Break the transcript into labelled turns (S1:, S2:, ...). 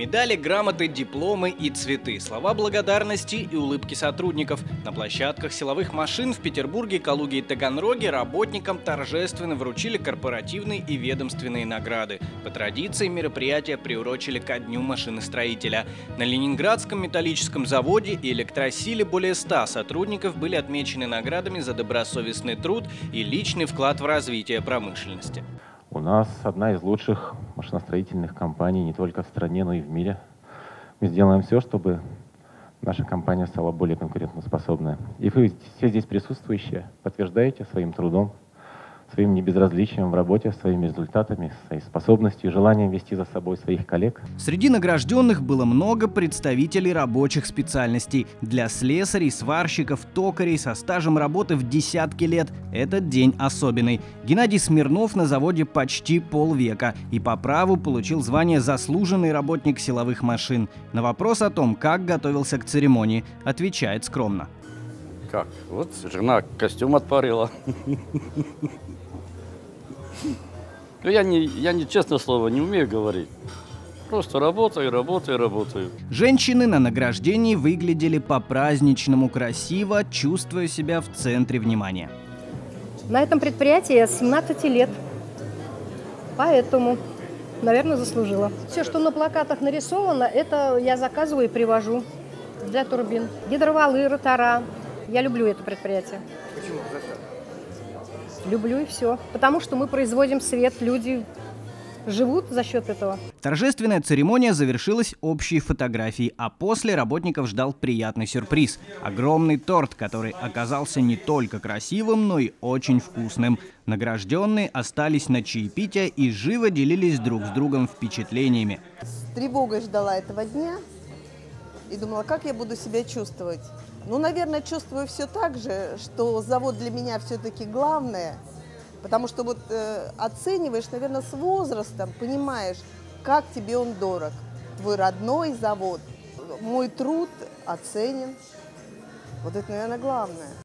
S1: Медали, грамоты, дипломы и цветы, слова благодарности и улыбки сотрудников. На площадках силовых машин в Петербурге, Калуге и Таганроге работникам торжественно вручили корпоративные и ведомственные награды. По традиции мероприятия приурочили ко Дню машиностроителя. На Ленинградском металлическом заводе и электросиле более 100 сотрудников были отмечены наградами за добросовестный труд и личный вклад в развитие промышленности.
S2: У нас одна из лучших машиностроительных компаний не только в стране, но и в мире. Мы сделаем все, чтобы наша компания стала более конкурентоспособной. И вы все здесь присутствующие подтверждаете своим трудом, своим небезразличием в работе, своими результатами, своей способностью и желанием вести за собой своих коллег.
S1: Среди награжденных было много представителей рабочих специальностей. Для слесарей, сварщиков, токарей со стажем работы в десятки лет этот день особенный. Геннадий Смирнов на заводе почти полвека и по праву получил звание «Заслуженный работник силовых машин». На вопрос о том, как готовился к церемонии, отвечает скромно.
S3: Как? Вот жена костюм отпарила. Я не, честное слово, не умею говорить. Просто работаю.
S1: Женщины на награждении выглядели по-праздничному красиво, чувствуя себя в центре внимания.
S4: На этом предприятии я с 17 лет, поэтому, наверное, заслужила. Все, что на плакатах нарисовано, это я заказываю и привожу для турбин. Гидроволы, ротора. Я люблю это предприятие.
S5: Почему? За что?
S4: Люблю и все. Потому что мы производим свет, люди живут за счет этого.
S1: Торжественная церемония завершилась общей фотографией, а после работников ждал приятный сюрприз. Огромный торт, который оказался не только красивым, но и очень вкусным. Награжденные остались на чаепитие и живо делились друг с другом впечатлениями.
S6: С тревогой ждала этого дня и думала, как я буду себя чувствовать. Ну, наверное, чувствую все так же, что завод для меня все-таки главное, потому что вот оцениваешь, наверное, с возрастом, понимаешь, как тебе он дорог. Твой родной завод, мой труд оценен. Вот это, наверное, главное.